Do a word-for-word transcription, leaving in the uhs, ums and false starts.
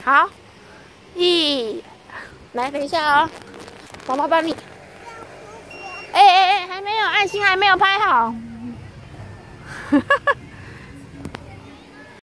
好，一，来，等一下哦，妈妈帮你。哎哎哎，还没有，爱心还没有拍好。